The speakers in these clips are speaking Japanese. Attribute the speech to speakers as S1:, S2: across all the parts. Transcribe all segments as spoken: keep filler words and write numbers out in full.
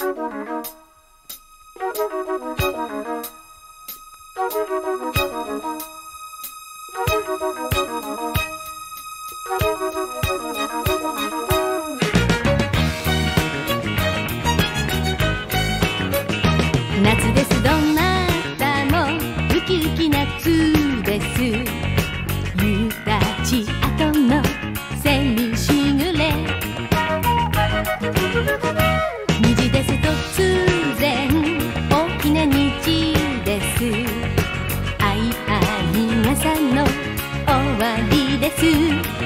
S1: 夏です、どなたもウキウキ夏です。夕立後のセミしぐれ、虹です、突然大きな虹です。あいあい朝の終わりです。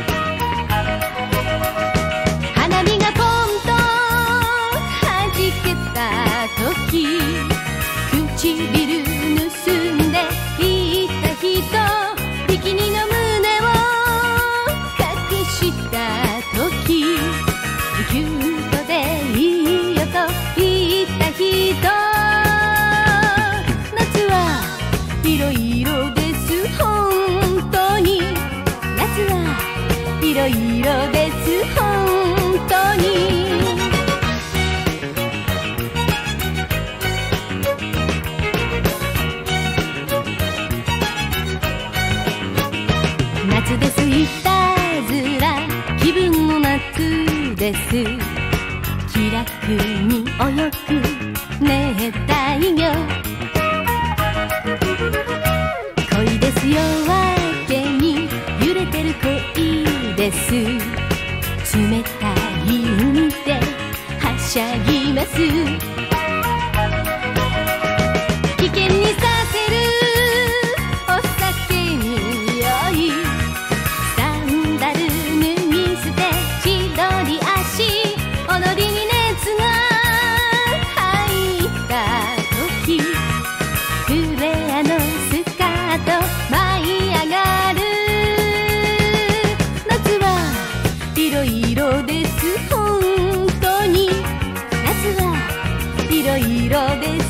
S1: 花火がポンとはじけた時、唇盗んでいた人、ビキニの胸を隠した時、キュートでいいよと言った人、夏はいろいろです、本当に。夏はいろいろです、本当に。夏です、いたずら気分の夏です。気楽に泳ぐ熱帯魚、恋です、夜明けに揺れてる恋です。冷たい海ではしゃぎます。危険にさせるお酒に酔い、サンダル脱ぎ捨て千鳥足、踊りに熱が入った時、フレアのスカート舞い上がる。夏はいろいろです、本当に。夏はいろいろです。